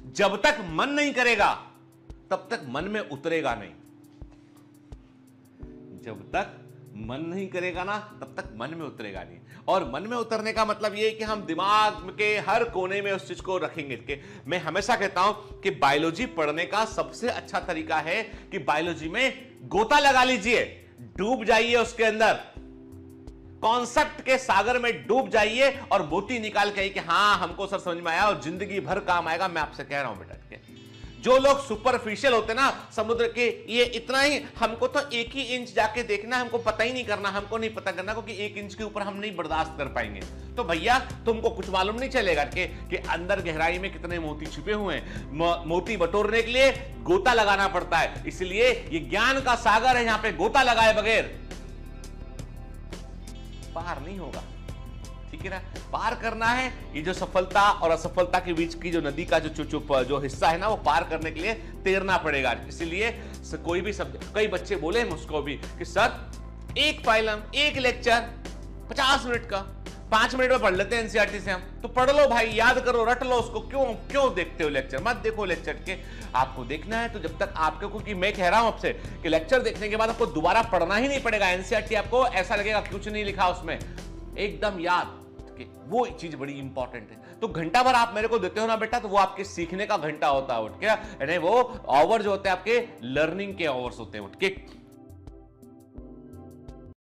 जब तक मन नहीं करेगा तब तक मन में उतरेगा नहीं। जब तक मन नहीं करेगा ना तब तक मन में उतरेगा नहीं। और मन में उतरने का मतलब यह है कि हम दिमाग के हर कोने में उस चीज को रखेंगे। कि मैं हमेशा कहता हूं कि बायोलॉजी पढ़ने का सबसे अच्छा तरीका है कि बायोलॉजी में गोता लगा लीजिए, डूब जाइए उसके अंदर, कॉन्सेप्ट के सागर में डूब जाइए और मोती निकाल के कि हां हमको सर समझ में आया और जिंदगी भर काम आएगा। मैं आपसे कह रहा हूं बेटा के जो लोग सुपरफिशियल होते ना, समुद्र के ये इतना ही, हमको तो 1 ही इंच जाके देखना, हमको पता ही नहीं करना, हमको नहीं पता करना क्योंकि 1 इंच के ऊपर हम नहीं बर्दाश्त कर पाएंगे। तो भैया तुमको कुछ मालूम नहीं चलेगा कि अंदर गहराई में कितने मोती छुपे हुए हैं। मोती बटोरने के लिए गोता लगाना पड़ता है, इसलिए ये ज्ञान का सागर है, यहां पे गोता लगाए बगैर पार नहीं होगा। ठीक है ना, पार करना है। ये जो सफलता और असफलता के बीच की जो नदी का जो हिस्सा है ना, वो पार करने के लिए तैरना पड़ेगा। इसलिए कोई भी सब्जेक्ट, कई बच्चे बोले मुझको भी कि सर एक फाइलम, एक लेक्चर 50 मिनट का, 5 मिनट में पढ़ लेते हैं एनसीईआरटी से हम। तो पढ़ लो भाई, याद करो, रट लो उसको। क्यों देखते हो लेक्चर? मत देखो लेक्चर के, आपको देखना है तो जब तक आपको, क्योंकि मैं कह रहा हूं आपसे कि लेक्चर देखने के बाद आपको दोबारा पढ़ना ही नहीं पड़ेगा एनसीईआरटी। आपको ऐसा लगेगा कुछ नहीं लिखा उसमें, एकदम याद। वो चीज बड़ी इंपॉर्टेंट है। तो घंटा भर आप मेरे को देते हो ना बेटा, तो वो आपके सीखने का घंटा होता है, उठ के वो आवर जो होते हैं आपके लर्निंग के आवर्स होते हैं, उठ के